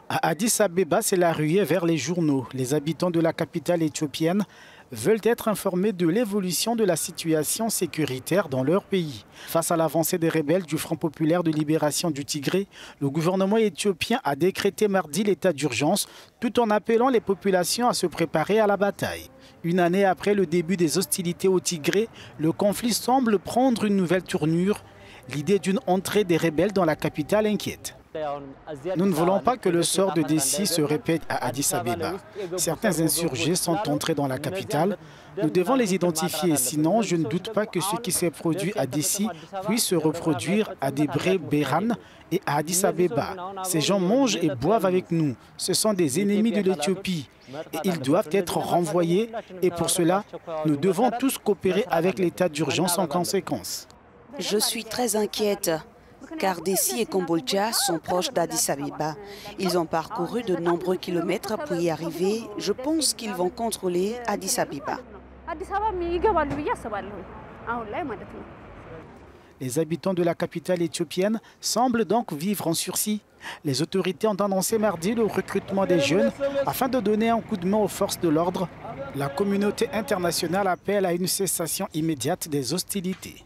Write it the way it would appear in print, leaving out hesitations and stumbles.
À Addis Abeba, c'est la ruée vers les journaux. Les habitants de la capitale éthiopienne veulent être informés de l'évolution de la situation sécuritaire dans leur pays. Face à l'avancée des rebelles du Front populaire de libération du Tigré, le gouvernement éthiopien a décrété mardi l'état d'urgence tout en appelant les populations à se préparer à la bataille. Une année après le début des hostilités au Tigré, le conflit semble prendre une nouvelle tournure. L'idée d'une entrée des rebelles dans la capitale inquiète. Nous ne voulons pas que le sort de Dessie se répète à Addis Abeba. Certains insurgés sont entrés dans la capitale. Nous devons les identifier, sinon je ne doute pas que ce qui s'est produit à Dessie puisse se reproduire à Debre Berhan et à Addis Abeba. Ces gens mangent et boivent avec nous. Ce sont des ennemis de l'Éthiopie et ils doivent être renvoyés. Et pour cela, nous devons tous coopérer avec l'état d'urgence en conséquence. Je suis très inquiète, car Dessie et Kombolcha sont proches d'Addis Abeba. Ils ont parcouru de nombreux kilomètres pour y arriver. Je pense qu'ils vont contrôler Addis Abeba. Les habitants de la capitale éthiopienne semblent donc vivre en sursis. Les autorités ont annoncé mardi le recrutement des jeunes afin de donner un coup de main aux forces de l'ordre. La communauté internationale appelle à une cessation immédiate des hostilités.